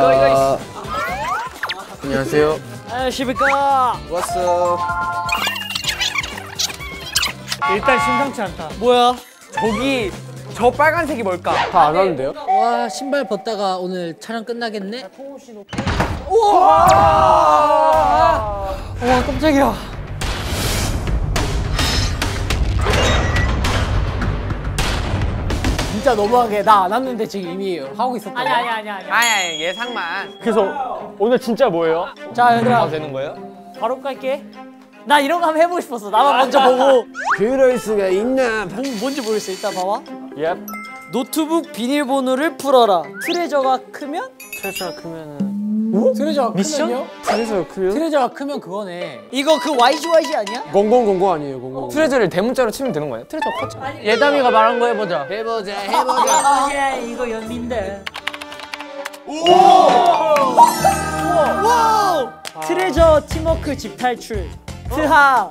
안녕하세요. 안녕하십니까. 왔어. 일단 심상치 않다. 뭐야? 저기 저 빨간색이 뭘까? 다 안 하는데요? 와, 신발 벗다가 오늘 촬영 끝나겠네? 우와! 와, 깜짝이야. 진짜 너무한 게 나 안 왔는데 지금 이미 하고 있었거든. 아니 예상만. 그래서 오늘 진짜 뭐예요? 자, 얘들아. 되는 거예요? 바로 갈게. 나 이런 거 한번 해보고 싶었어. 나만 먼저 보고. 그럴 수가 있나? 뭔지 모르겠어. 일단 봐봐. 예. 노트북 비밀번호를 풀어라. 트레저가 크면? 트레저가 크면은 트레저가 미션? 크면요? 트레저가 크요? 트레저가 크면 그거네. 이거 그 YGYG 아니야? 0000 아니에요, 0000. 트레저를 대문자로 치면 되는 거예요? 트레저 커져. 예담이가 말한 거 해보자. 해보자. 아, 이거 연민데. 와! 트레저 팀워크 집 탈출. 트하.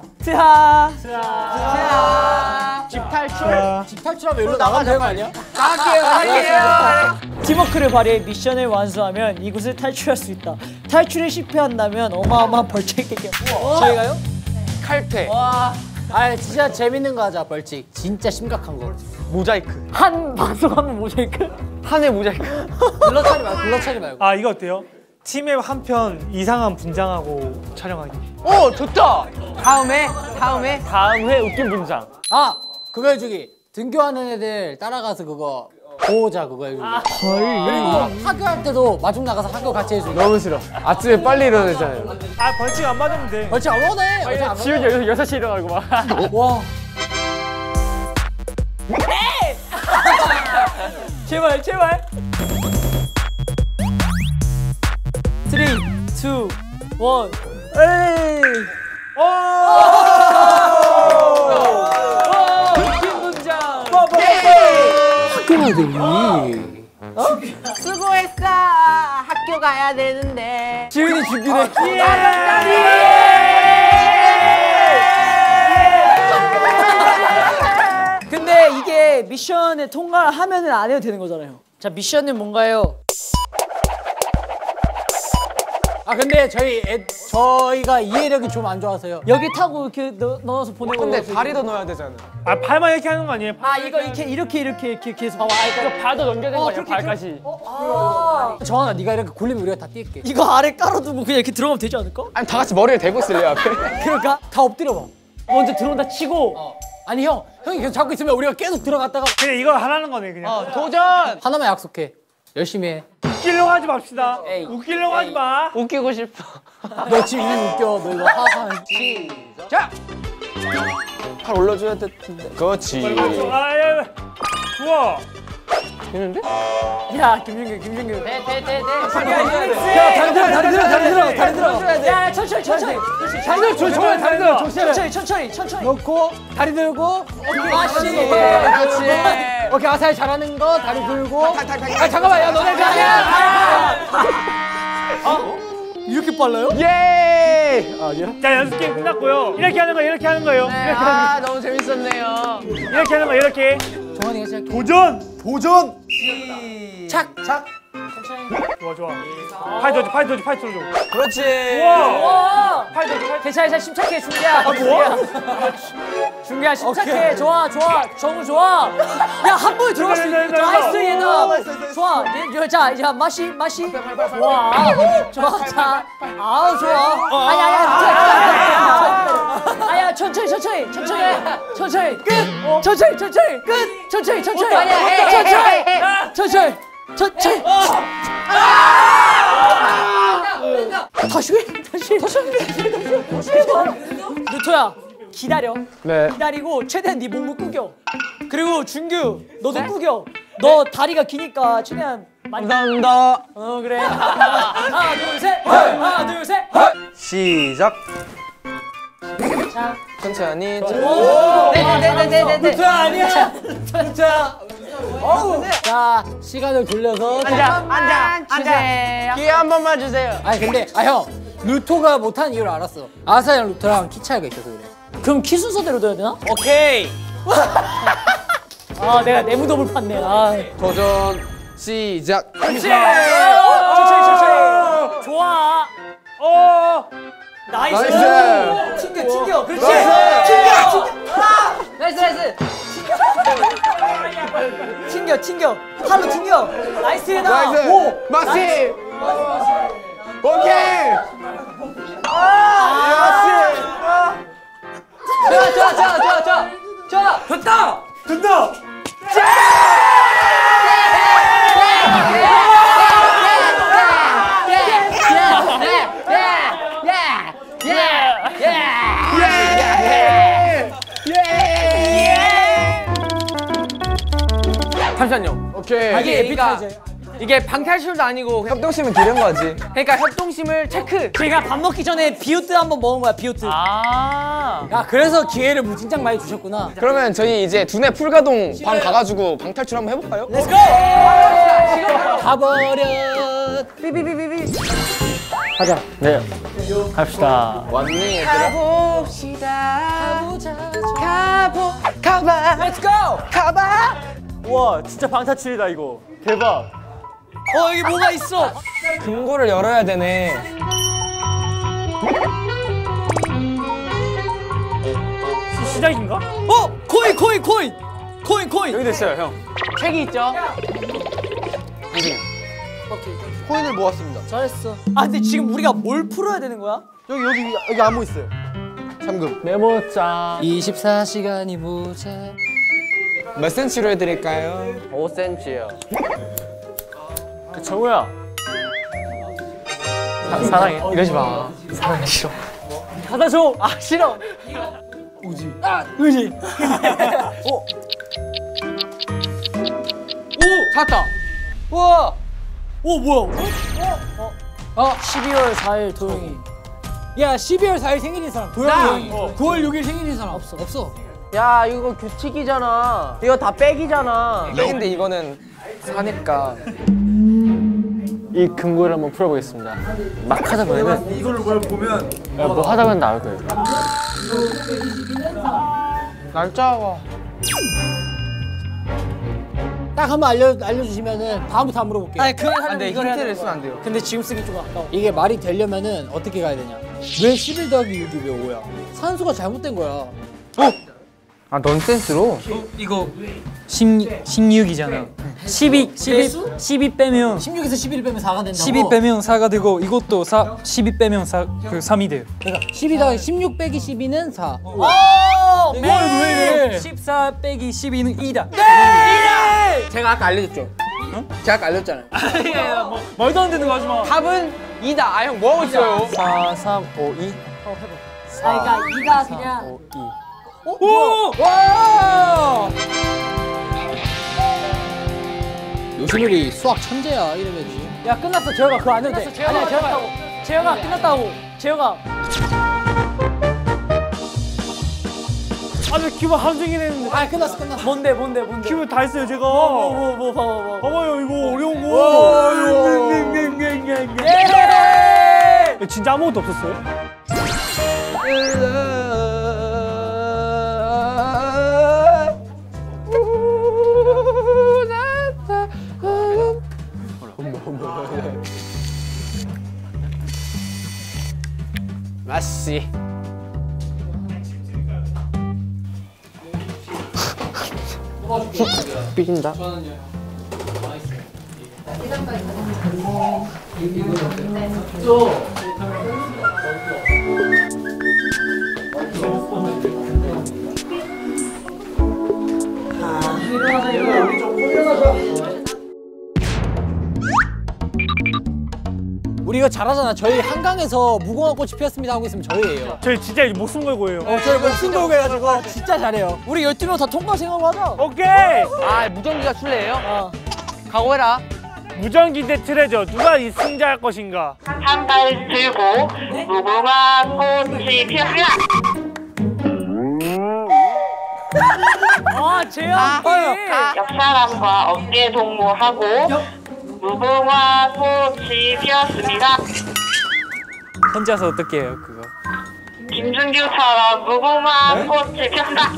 집 탈출. 집 탈출하면 일로 나가면 되는 거 아니야? 갈게요. 팀워크를 발휘해 미션을 완수하면 이곳을 탈출할 수 있다. 탈출에 실패한다면 어마어마한 벌칙이 껴. 저희가요? 칼퇴. 와. 아, 진짜 재밌는 거 하자. 벌칙. 진짜 심각한 거. 모자이크. 한 방송하면 모자이크? 한 해 모자이크. 블러차기 말고. 아, 이거 어때요? 팀에 한 편 이상한 분장하고 촬영하기. 오 좋다. 다음에. 다음 회 웃긴 분장. 아, 그거 해주기. 등교하는 애들 따라가서 그거 보호자 그거 해주기. 그리고 학교 할 때도 마중 나가서 학교 같이 해주기. 너무 싫어. 아침에 빨리 일어나잖아요. 아, 벌칙 안 받으면 돼. 벌칙 안 먹어도 돼. 지훈이 6시에 일어나고 막. 와. 제발. 3, 2, 1. 에이. 웃긴 분장. 학교 가야 되니? 수고했어. 학교 가야 되는데. 지훈이 죽이네. 근데 이게 미션을 통과를 하면은 안 해도 되는 거잖아요. 자, 미션은 뭔가요? 아, 근데 저희가 이해력이 좀 안 좋아서요. 여기 타고 이렇게 넣어서 보내고. 근데 다리도 넣어야 되잖아. 아, 팔만 이렇게 하는 거 아니에요? 아, 이거 이렇게 계속 봐봐. 이거 발도 연결된 거 아니야, 그렇게, 발까지. 정한아, 네가 이렇게 굴리면 우리가 다 뛸게. 이거 아래 깔아두고 그냥 이렇게 들어가면 되지 않을까? 아니 다 같이 머리를 대고 있을래요 앞에? 그러니까 다 엎드려봐. 먼저 들어온다 치고. 아니 형이 계속 잡고 있으면 우리가 계속 들어갔다가. 그냥 이거 하라는 거네, 그냥. 도전. 하나만 약속해. 열심히 해. 웃기려고 하지 맙시다. 에이. 웃기려고 하지 마. 웃기고 싶어. 너 지금 이미 웃겨. 너 이거 하하. 자. 팔 올려줘야 될 텐데. 그렇지. 아, 야. 좋아. 되는데? 야, 김준규. 네. 야 다리 들어. 야, 천천히. 다리 들어. 천천히. 넣고 다리 들고. 다시. 그렇지. 오케이, 아사히 잘하는 거 다리 들고. 아, 잠깐만. 야, 너네 이렇게 빨라요? 예. 아니야? 자, 연습 게임 끝났고요. 이렇게 하는 거예요. 이렇게 하는 거예요. 네, 아 너무 재밌었네요. 이렇게 하는 거 이렇게. 정한이가 시작해. 도전. 착. 좋아. 팔 들어줘. 그렇지. 와. 팔 들어줘. 괜찮아. 침착해, 준기야. 준기야, 침착해. 좋아. 정우 좋아. 야, 한 번에 들어갈 수 있는. 나이스, 얘나. 좋아. 자, 이제 마시. 좋아. 자. 아우, 좋아. 아야, 천천히. 끝. 천천히. 다시 해. 루토야, 기다려. 네. 기다리고 최대한 네 몸을 구겨. 그리고 준규, 너도 구겨. 너 다리가 기니까 최대한 많이. 감사합니다. 그래. 하나, 둘, 셋. 시작. 자. 천천히. 네네네네. 루토야 아니야. 루토야. 자, 시간을 돌려서. 앉아. 기회 한 번만 주세요. 아니 근데 형 루토가 못한 이유를 알았어. 아사랑 루토랑 키 차이가 있어서 그래. 그럼 키 순서대로 둬야 되나? 오케이. 아, 내가 내 무덤을 팠네. 아. 도전 시작. 천천히. 나이스. 나이스. 튕겨. 그렇지. 나이스. 튕겨. 팔로 튕겨. 나이스다. 나이스. 오. 마시. 오케이. 마시. 좋아. 된다. 잠시만요. 오케이. 이게 방탈출도 아니고 협동심을 기른 거지. 그러니까 협동심을 체크. 제가 밥 먹기 전에 비오트 한번 먹은 거야. 비오트. 야, 그래서 기회를 무진장 많이 주셨구나. 그러면 저희 이제 두뇌 풀가동 방 가가지고 방탈출 한번 해볼까요? 렛츠고! 가버려. 삐삐삐삐삐. 가자. 네. 갑시다. 왔니 얘들아? 가봐. 렛츠고! 가봐. 우와, 진짜 방탈출이다 이거. 대박. 여기 뭐가 있어? 금고를 열어야 되네. 시작인가? 코인. 여기 있어요, 형. 책이 있죠? 코인을 모았습니다. 잘했어. 근데 지금 우리가 뭘 풀어야 되는 거야? 여기 암호 있어요. 잠금. 메모장. 24시간이 모자. 몇 센치로 해드릴까요? 5cm요. 정우야. 사랑해. 이러지 마. 사랑해 싫어. 받아줘. 싫어. 우지. 찾았다. 우와. 뭐야? 12월 4일 도영이. 야, 12월 4일 생일인 사람. 도영이. 9월 6일 생일인 사람 없어. 야 이거 규칙이잖아. 이거 다 백이잖아. 백인데 이거는 사니까. 이 금고를 한번 풀어보겠습니다. 막 하다 보면 이걸로 뭘 보면 뭐 하다 보면 나올 거예요. 날짜가. 딱 한번 알려주시면은 다음부터 안 물어볼게요. 아니, 그걸 근데 힌트를 쓰면 안 돼요. 근데 지금 쓰기 좀 아까워. 이게 말이 되려면은 어떻게 가야 되냐? 왜 11 더하기 6이 왜 5야? 산수가 잘못된 거야. 아 넌센스로? 16이잖아. 12 빼면 16에서 11 빼면 4가 된다고? 12 빼면 4가 되고 이것도 12 빼면 3이 돼요. 그러니까 12 더하기 16 빼기 12는 4. 왜? 14 빼기 12는 2다. 제가 아까 알려줬죠? 제가 아까 알려줬잖아요. 말도 안 되는 거 하지 마. 답은 2다. 아 형 뭐하고 있어요? 4, 3, 5, 2. 그러니까 2가 그냥 5, 2. 오! 와! 요시놀이 수학 천재야 이러면지. 야 끝났어. 재혁아 그거 안 해도 돼. 아니야 재혁아 끝났다고. 재혁아. 아니 기분 하루 종일 했는데. 끝났어. 뭔데? 기분 다 했어요 제가. 뭐. 봐봐요 이거 어려운 거. 예! 진짜 아무것도 없었어요? 마시. 삐진다. 우리 이거 잘하잖아. 저희 한강에서 무궁화 꽃이 피었습니다 하고 있으면 저희예요. 저희 진짜 목숨 걸고 해요. 저희 목숨 걸고 해가지고 진짜 잘해요. 우리 12명 다 통과 생각으로 하자. 오케이. 아 무전기가 출래예요? 각오해라. 무전기 대 트레저 누가 이 승자할 것인가? 한 발 들고 무궁화 꽃이 피었습니다. 재현. 옆 사람과 어깨 동무하고 무궁화 꽃이 피었습니다. 혼자서 어떻게 해요 그거? 김준규처럼 무궁화 꽃이 피었습니다.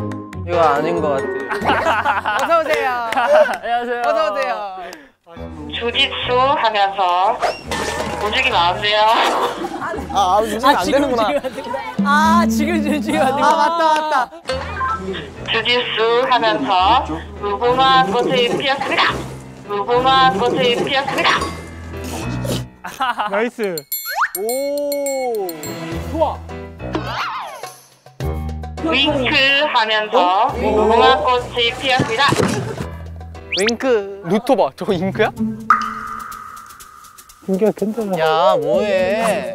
이거 아닌 것 같아. 어서 오세요. 안녕하세요. 어서 오세요. 주짓수 하면서 움직이면 안 돼요. 움직이면 안 되는구나. 지금 움직이면 안 되구나. 맞다. 주짓수 하면서 무궁화 꽃이 피었습니다. 무궁화 꽃이 피었습니다. 나이스. 윙크 하면서 무궁화 꽃이 피었습니다. 윙크. 루토바. 저거 잉크야? 인기가 괜찮아. 야, 뭐해?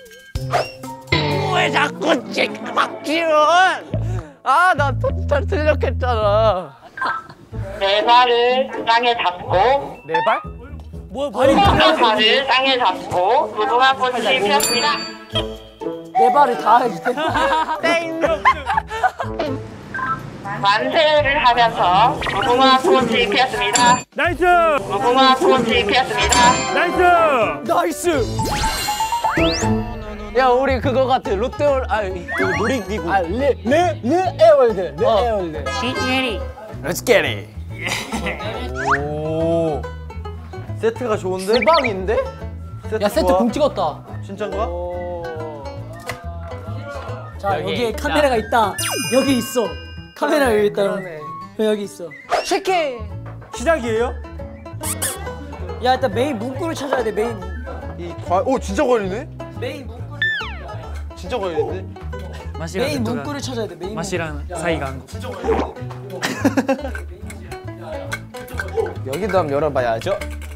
왜 자꾸 박지훈? 나 잘 틀렸겠잖아. 네 발을 땅에 잡고 네 발? 뭐야 발이 네 발을 땅에 잡고 무궁화 꽃이 피었습니다. 내 발을 다 해주대. 만세를 하면서 무궁화 꽃이 피었습니다. 나이스. 무궁화 꽃이 피었습니다. 나이스. 야, 우리 그거 같아. 롯데월 놀이기구. 에어월드. 에어월드. Let's get it. 오. 세트가 좋은데? 대박인데? 야 세트 공 찍었다. 진짠가? 자 여기에 카메라가 있다. 여기 있어. 카메라 여기 있다. 여기 있어. 체크. 시작이에요? 야 일단 메인 문구를 찾아야 돼. 메인 문구. 오 진짜 걸리네? 메인 문구. 진짜 걸리는데? 메인 문구를 찾아야 돼. 메인 맛이랑 사이가 안 고. 여기도 한번 열어봐야죠.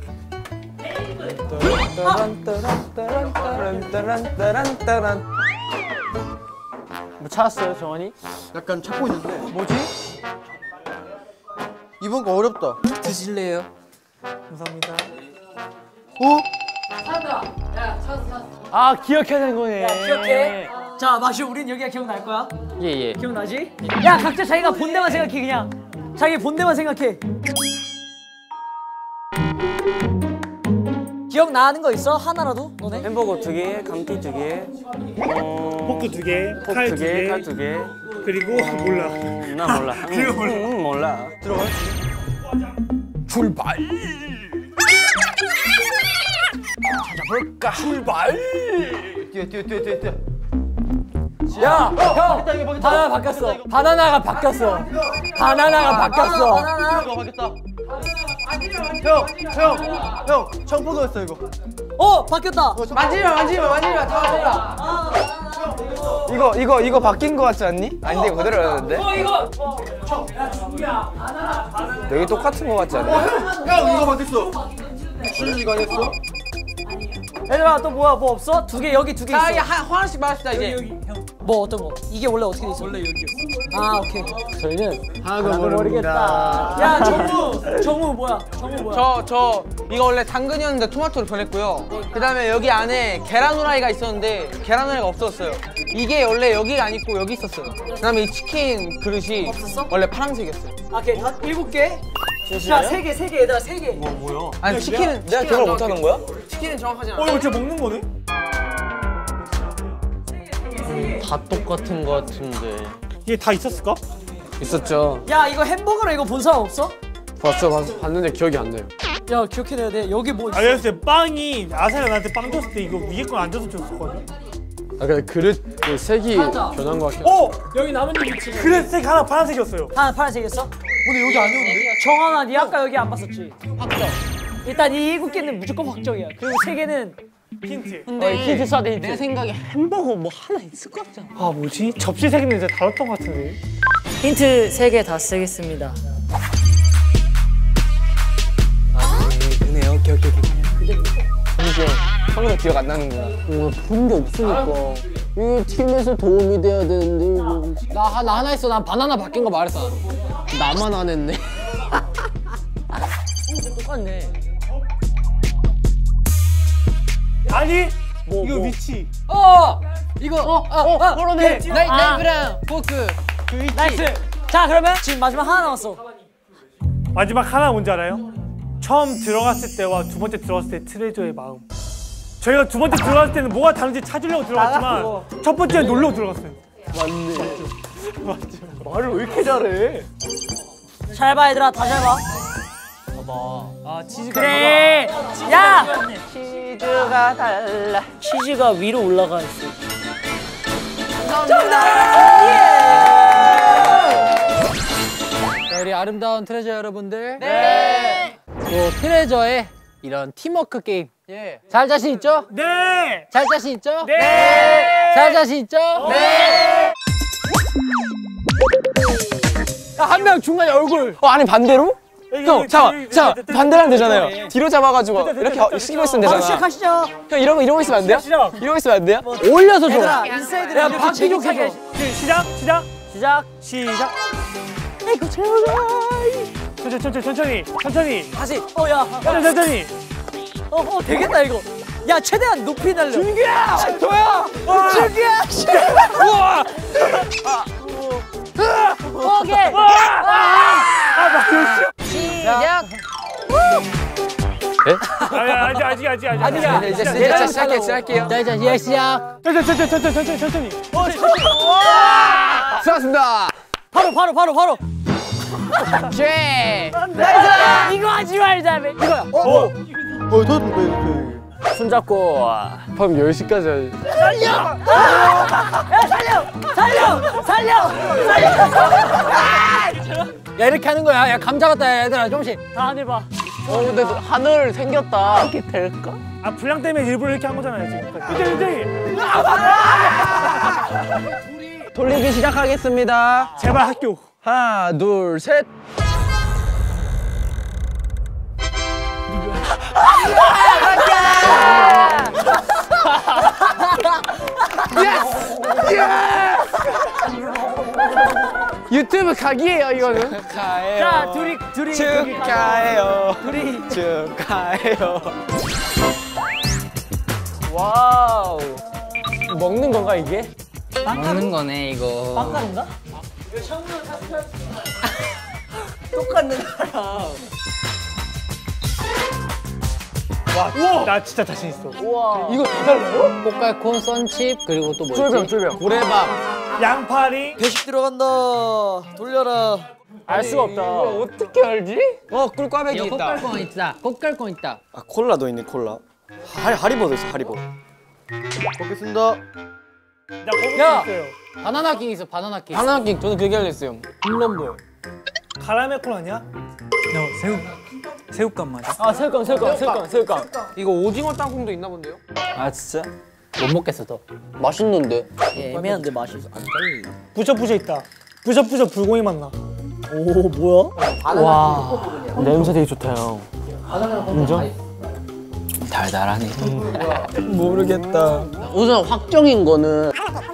뭐 찾았어요, 정원이? 약간 찾고 있는데 뭐지? 이번 거 어렵다. 드실래요? 감사합니다. 기억해야 되는 거네. 기억해. 자 마시 우린 여기가 기억날 거야. 예. 기억나지? 야 각자 자기가 본데만 생각해 그냥. 자기 본데만 생각해. 기억나는 거 있어? 하나라도? 너네? 햄버거 2개, 감튀 2개, 포크 2개, 콕 칼 2개, 2개, 칼 2개. 그리고 몰라. 나 몰라. 그리고 몰라. 들어가. 출발. 찾아볼까? 출발. 뛰어. 야! 형! 바나나 바뀌었어. 바나나가 바뀌었어. 바나나가 바뀌었어. 이거 바뀌었다. 형, 청포도였어 이거. 바뀌었다. 만지마. 이거 바뀐 거 같지 않니? 아닌데 이거 그대로였는데? 이거. 여기 똑같은 거 같지 않니? 형 이거 바뀌었어. 준이 이거 아니었어? 얘들아 또 뭐야 뭐 없어? 두 개 여기 두 개 있어. 하나씩 말합시다 이제. 뭐 어떤 거? 이게 원래 어떻게 돼 있어? 원래 여기였어. 오케이. 저희는 하나도 모르겠다. 야 정우 뭐야? 저 이거 원래 당근이었는데 토마토를 변했고요. 그다음에 여기 안에 계란 후라이가 있었는데 계란 후라이가 없었어요. 이게 원래 여기가 아니고 여기 있었어요. 그다음에 이 치킨 그릇이 없었어? 원래 파란색이었어요. 오케이 다 7개. 자 3개 얘들아 3개. 뭐야? 아니 치킨은 내가 기억을 못 하는 거야? 치킨은 정확하지 않아. 이거 진짜 먹는 거네? 다 똑같은 거 같은데. 이게 다 있었을까? 있었죠. 야 이거 햄버거로 이거 본 사람 없어? 봤는데 기억이 안 나요. 야 기억해내야 돼. 여기 뭐 있어? 그랬을 때 빵이 아사가 나한테 빵 줬을 때 이거 위에 건 안 줘서 줬었거든. 근데 그릇 그 색이 맞아. 변한 거 같긴. 여기 나뭇잎 위치. 그래 색 하나 파란색이었어요. 하나 파란색이었어? 근데 여기 아니었는데? 정한아 니 아까 여기 안 봤었지? 확정. 일단 이 7개는 무조건 확정이야. 그리고 3개는 힌트. 근데 힌트 써야 돼. 내 생각에 햄버거 뭐 하나 있을 것 같잖아. 뭐지? 접시 색인데 진짜 다뤘던 것 같은데. 힌트 3개 다 쓰겠습니다. 그네 오케이. 이게 처음부터 기억 안 나는구나. 본 게 없으니까. 이게 팀에서 도움이 돼야 되는데 이거. 나 하나 있어. 난 바나나 바뀐 거 말했어. 나만 안 했네. 똑같네. 아니 이거 위치. 그러네. 나이브랑 포크. 나이스. 자 그러면 지금 마지막 하나 남았어. 마지막 하나 뭔지 알아요? 처음 들어갔을 때와 두 번째 들어갔을 때 트레저의 마음. 저희가 두 번째 들어갔을 때는 뭐가 다른지 찾으려고 들어갔지만 첫 번째는 놀려고 들어갔어요. 말을 왜 이렇게 잘해? 잘 봐 얘들아 다 잘 봐. 아 치즈가 그래. 야. 치즈가 달라. 치즈가 위로 올라가 있어. 자, 우리 아름다운 트레저 여러분들. 네. 또 트레저의 이런 팀워크 게임. 잘 자신 있죠? 네. 잘 자신 있죠? 네. 잘 자신 있죠? 네. 한 명 중간에 얼굴. 아니 반대로? 형, 잠깐, 반대로 하면 되잖아요. 네. 뒤로 잡아가지고 이렇게 쓰고 있으면 되잖아. 시작하시죠. 형 이러고 있으면 안 돼요? 시작. 이러고 있으면 안 돼요? 올려서 줘. 얘들아 인사이드를 야, 이렇게 박 재밌하게. 시작. 시작. 시작. 이거 채워라. 천천히. 다시. 야. 천천히. 되겠다 이거. 야 최대한 높이 날려. 준규야! 저야! 준규야. 우와! 오케이. 시작. 아직이야. 네, 이제 시작할게요. 자, 이제 시작. 천천히. 수고하셨습니다. 바로. 쉐. 이거 하지 말자. 이거야. 손잡고. 밤 10시까지 살려. 야, 이렇게 하는 거야. 야, 감자 같다, 얘들아. 조금씩. 다 해봐. 근데 하늘 생겼다. 이게 될까? 아 분량 때문에 일부러 이렇게 한 거잖아요 지금. 천천히. 돌리기 시작하겠습니다. 제발 학교. 하나, 둘, 셋. 유튜브 각이에요 이거는. 자 둘이 축하해요. 축하해요. 와우. 먹는 건가 이게? 먹는 거네 이거. 빵가루인가? 나 진짜 자신 있어. 이거 기다려. 꽃갈콘, 썬칩, 그리고 또 뭐였지? 쫄병. 고래밥. 양파리. 배식 들어간다. 돌려라. 알 수가 없다. 어떻게 알지? 꿀꽈배기 이거 있다. 꽃갈콘 있다. 꽃갈콘 있다. 아 콜라도 있네 콜라. 하리보도 있어 하리보. 먹겠습니다. 나 거기 야! 있어요. 바나나 킹 있어, 바나나 킹. 하나씩 저는 그게 알렸어요. 홈런볼. 카라멜 콜 아니야? 새우깡 맞아? 아 새우깡. 이거 오징어 땅콩도 있나 본데요? 아 진짜? 못 먹겠어, 또. 맛있는데. 애매한데 맛이. 부셔 있다. 부셔 불고기 맛 나. 오 뭐야? 와. 냄새 되게 좋다 형. 달달하네. 모르겠다. 우선 확정인 거는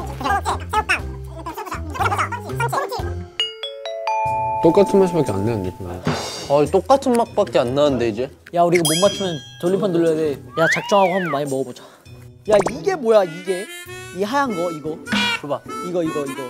똑같은 맛밖에 안 나는데 그냥. 똑같은 맛밖에 안 나는데 이제. 야 우리 이거 못 맞추면 돌림판 돌려야 돼. 야 작정하고 한번 많이 먹어보자. 야 이게 뭐야 이게? 이 하얀 거 이거. 봐봐. 이거.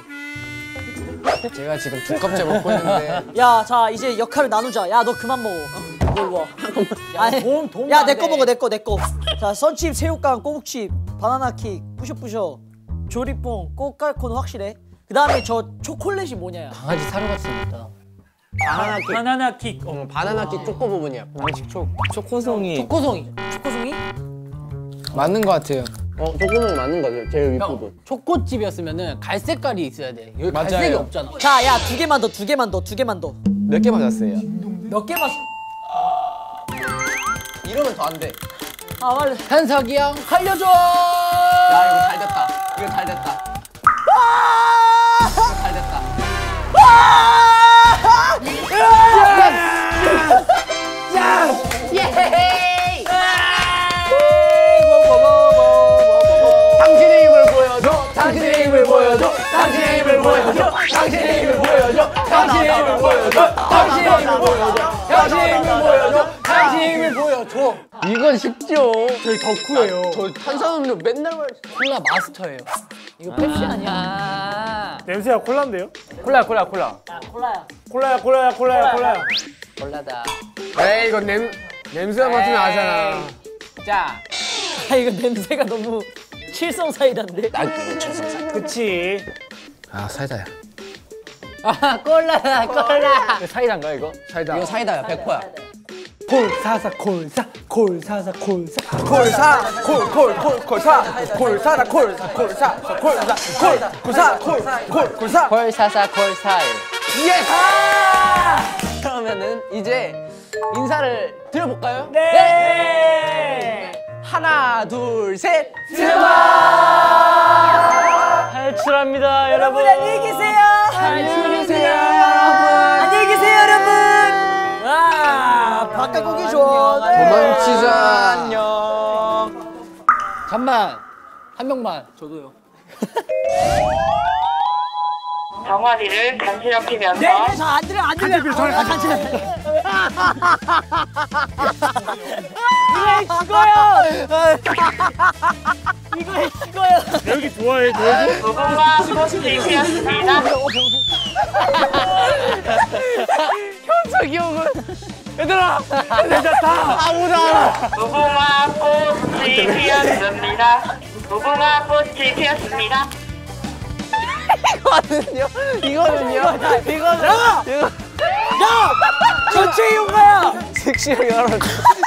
제가 지금 두 컵째 먹고 있는데. 야 자 이제 역할을 나누자. 야 너 그만 먹어. 너 이리 와. 아니 야 내 거 먹어 내 거. 자 썬칩, 새우깡, 꼬북칩, 바나나킥, 뿌셔뿌셔, 조리뽕, 꽃갈콘 확실해. 그 다음에 저 초콜릿이 뭐냐? 강아지 사료같이 생겼다. 바나나킥. 바나나킥 초코 부분이야. 초코송이. 초코송이. 초코송이? 맞는 것 같아요. 초코는 맞는 거죠. 제일 윗부분. 초코칩이었으면은 갈색깔이 있어야 돼. 여기 맞아요. 갈색이 없잖아. 자 야 두 개만 더. 몇 개 맞았어요? 몇 개만. 이러면 더 안 돼. 아 빨리. 한석이 형 살려줘. 야 이거 잘 됐다. 이거 잘 됐다. 잘 됐다. 당신의 힘을 보여줘. 당신의 힘을 보여줘. 당신의 힘을 보여줘. 당신의 힘을 보여줘. 당신의 힘을 보여줘. 당신의 힘을 보여줘. 당신의 힘을 보여줘. 당신의 힘을 보여줘. 이건 쉽죠. 저희 덕후예요. 저 탄산음료 맨날 말. 콜라 마스터예요. 이거 펩시 아니야? 냄새가 콜라인데요? 콜라. 콜라야. 콜라야. 콜라다. 에이 이거 냄새만 맡으면 아잖아. 자, 아 이거 냄새가 너무 칠성사이다인데. 그치. 아 사이다야. 아 콜라다 콜라. 사이다인가 이거? 사이다. 이거 사이다야 100%야. 콜사사 콜사 콜사사 콜사 콜사 콜콜콜콜사 콜사라 콜사 콜사 콜사 콜사 콜사 콜사사 콜사이. 예스. 그러면은 이제 인사를 드려볼까요? 네. 하나 둘 셋. 탈출합니다 여러분. 여러분 안녕히 계세요. 안녕히 계세요 안녕히 계세요 여러분. 와 바깥 공기 좋아. 도망치자. 안녕. 잠만 한 명만. 저도요. 덩어리를 간지럽히면서 안 들려 안 들려. 같이. 이거 죽어요. 이거 죽어요. 여기 좋아해 너희들? 무궁화 꽃이 피었습니다. 현석이 형은 얘들아 괜찮다. 아무도 알아. 무궁화 꽃이 피었습니다. 무궁화 꽃이 피었습니다. 이거는요. 전체 이용가야. 섹시하게 알아.